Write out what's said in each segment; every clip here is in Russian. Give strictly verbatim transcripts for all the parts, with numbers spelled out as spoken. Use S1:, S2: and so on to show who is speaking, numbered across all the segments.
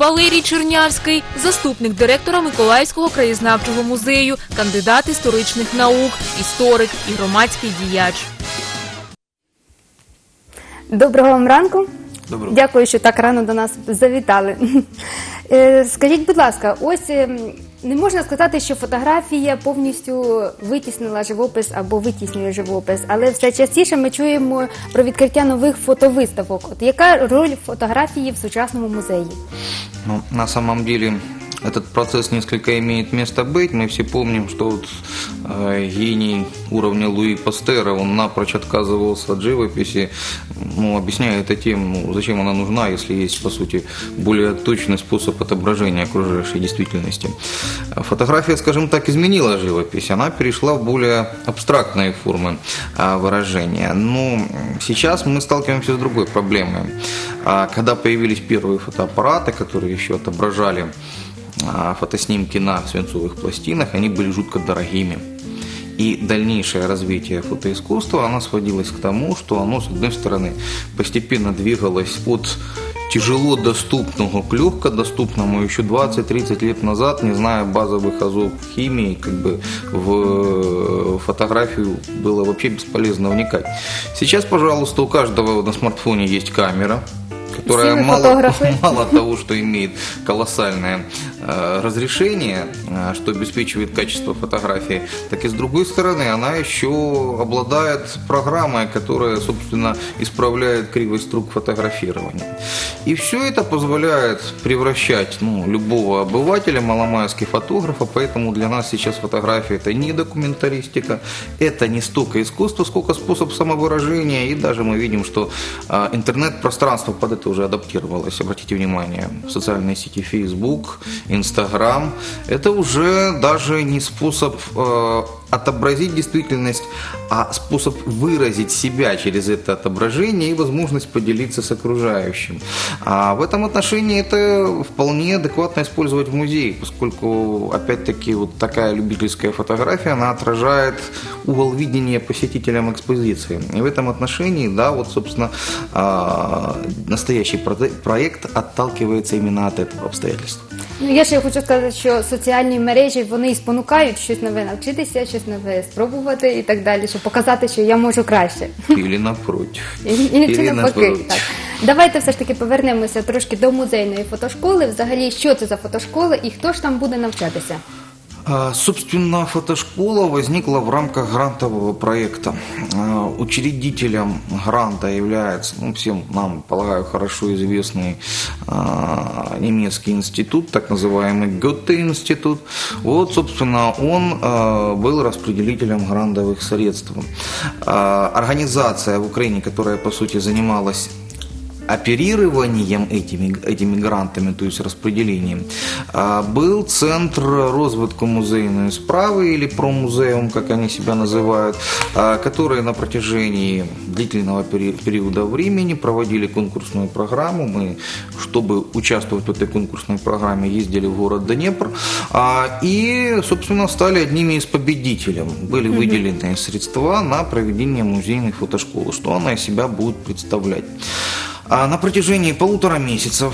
S1: Валерій Чернявський – заступник директора Миколаївського краєзнавчого музею, кандидат історичних наук, історик і громадський діяч.
S2: Доброго вам ранку.
S3: Доброго.
S2: Дякую, що так рано до нас завітали. Скажіть, будь ласка, ось не можна сказати, що фотографія повністю витіснила живопис або витіснює живопис, але все частіше ми чуємо про відкриття нових фотовиставок. От яка роль фотографії в сучасному музеї?
S3: Ну, на самом деле этот процесс несколько имеет место быть. Мы все помним, что вот, э, гений уровня Луи Пастера, он напрочь отказывался от живописи, ну, объясняя это тем, ну, зачем она нужна, если есть, по сути, более точный способ отображения окружающей действительности. Фотография, скажем так, изменила живопись, она перешла в более абстрактные формы э, выражения. Но сейчас мы сталкиваемся с другой проблемой. Когда появились первые фотоаппараты, которые еще отображали фотоснимки на свинцовых пластинах, они были жутко дорогими. И дальнейшее развитие фотоискусства, оно сводилось к тому, что оно, с одной стороны, постепенно двигалось от тяжело доступного к легко доступному. Еще двадцать-тридцать лет назад, не зная базовых азов химии, как бы в фотографию было вообще бесполезно вникать. Сейчас, пожалуйста, у каждого на смартфоне есть камера, которая мало, мало того, что имеет колоссальное э, разрешение, э, что обеспечивает качество фотографии, так и с другой стороны она еще обладает программой, которая, собственно, исправляет кривость строк фотографирования. И все это позволяет превращать, ну, любого обывателя, маломайский фотографа, поэтому для нас сейчас фотография – это не документаристика, это не столько искусство, сколько способ самовыражения, и даже мы видим, что э, интернет-пространство под это уже адаптировалось. Обратите внимание, социальные сети Facebook, Instagram – это уже даже не способ э, отобразить действительность, а способ выразить себя через это отображение и возможность поделиться с окружающим. А в этом отношении это вполне адекватно использовать в музее, поскольку, опять-таки, вот такая любительская фотография, она отражает угол видения посетителям экспозиции. И в этом отношении, да, вот, собственно, настоящий проект отталкивается именно от этого обстоятельства.
S2: Ну, я ще хочу сказати, що соціальні мережі, вони і спонукають щось нове навчитися, щось нове спробувати і так далі, щоб показати, що я можу краще.
S3: Или напротив.
S2: Или чи навпаки. Так. Давайте все ж таки повернемося трошки до музейної фотошколи. Взагалі, що це за фотошкола і хто ж там буде навчатися?
S3: Собственно, фотошкола возникла в рамках грантового проекта. Учредителем гранта является, ну, всем нам, полагаю, хорошо известный немецкий институт, так называемый Гёте-институт. Вот, собственно, он был распределителем грантовых средств. Организация в Украине, которая, по сути, занималась оперированием этими, этими грантами, то есть распределением, был Центр розвитку музейної справи, или промузеум, как они себя называют, которые на протяжении длительного периода времени проводили конкурсную программу. Мы, чтобы участвовать в этой конкурсной программе, ездили в город Днепр и, собственно, стали одними из победителей. Были выделены средства на проведение музейной фотошколы. Что она из себя будет представлять? На протяжении полутора месяцев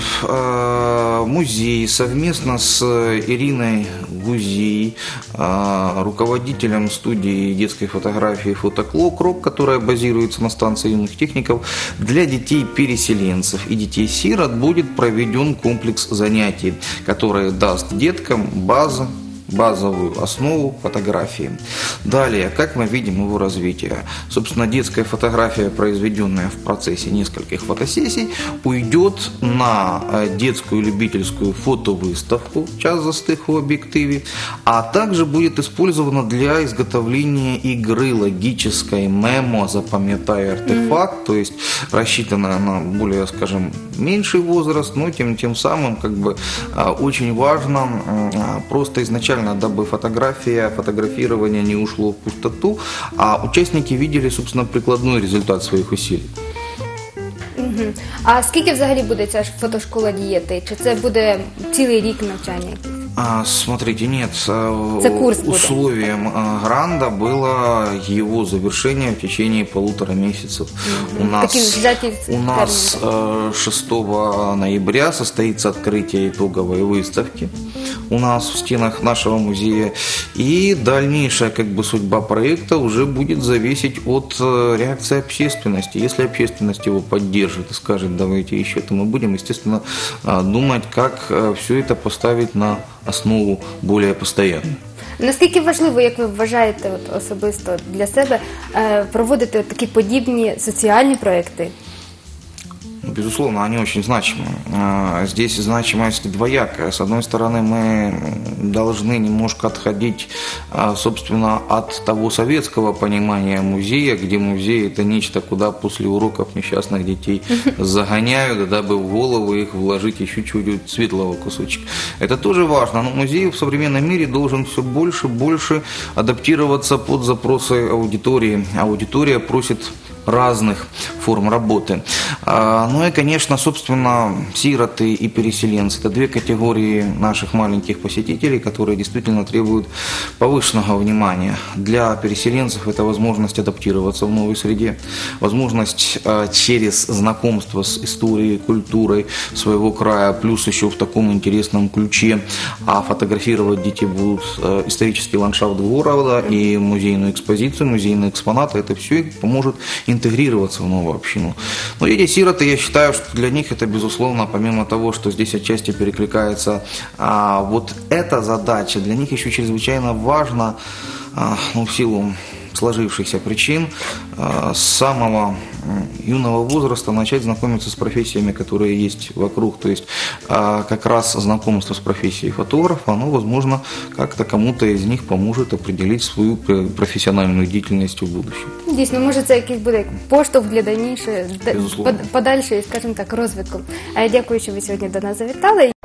S3: музей совместно с Ириной Гузей, руководителем студии детской фотографии «Фотоклок», которая базируется на станции юных техников, для детей-переселенцев и детей-сирот будет проведен комплекс занятий, который даст деткам базу, базовую основу фотографии. Далее, как мы видим его развитие? Собственно, детская фотография, произведенная в процессе нескольких фотосессий, уйдет на детскую любительскую фотовыставку «Час застых в объективе», а также будет использована для изготовления игры логической мемо «Запам'ятай артефакт», mm-hmm. то есть рассчитанная на более, скажем, меньший возраст, но тем, тем самым как бы очень важно просто изначально, дабы фотография, фотографирование не ушло в пустоту, а участники видели, собственно, прикладной результат своих усилий.
S2: Угу. А скільки взагалі буде ця фотошкола діяти? Чи це буде цілий рік навчання?
S3: А, смотрите, нет, э,
S2: Это курс будет.
S3: условием э, гранта было его завершение в течение полутора месяцев. У нас,
S2: Такие сжатые
S3: у нас э, шестого ноября состоится открытие итоговой выставки у нас в стенах нашего музея. И дальнейшая как бы судьба проекта уже будет зависеть от э, реакции общественности. Если общественность его поддержит и скажет, давайте еще, то мы будем, естественно, э, думать, как э, все это поставить на основу более постоянно.
S2: Наскільки важливо, як ви вважаєте от, особисто для себе, е, проводити от такі подібні соціальні проекти?
S3: Безусловно, они очень значимы. А, Здесь значимость двоякая. С одной стороны, мы должны немножко отходить, а, собственно, от того советского понимания музея, где музей – это нечто, куда после уроков несчастных детей загоняют, дабы в голову их вложить еще чуть-чуть светлого кусочка. Это тоже важно, но музей в современном мире должен все больше и больше адаптироваться под запросы аудитории. Аудитория просит разных форм работы. А, Ну и, конечно, собственно, сироты и переселенцы – это две категории наших маленьких посетителей, которые действительно требуют повышенного внимания. Для переселенцев это возможность адаптироваться в новой среде, возможность а, через знакомство с историей, культурой своего края, плюс еще в таком интересном ключе, а фотографировать дети будут а, исторический ландшафт города и музейную экспозицию, музейные экспонаты. Это все поможет интегрироваться в новую общину. Но эти сироты, я считаю, что для них это, безусловно, помимо того, что здесь отчасти перекликается а, вот эта задача, для них еще чрезвычайно важно, а, ну, в силу сложившихся причин, а, с самого юного возраста начать знакомиться с профессиями, которые есть вокруг. То есть а, как раз знакомство с профессией фотографа, оно, возможно, как-то кому-то из них поможет определить свою профессиональную деятельность в будущем.
S2: Дійсно, може це якийсь буде поштовх для дальнішої,
S3: Безусловно.
S2: подальшої, скажімо так, розвитку. А я дякую, що ви сьогодні до нас завітали.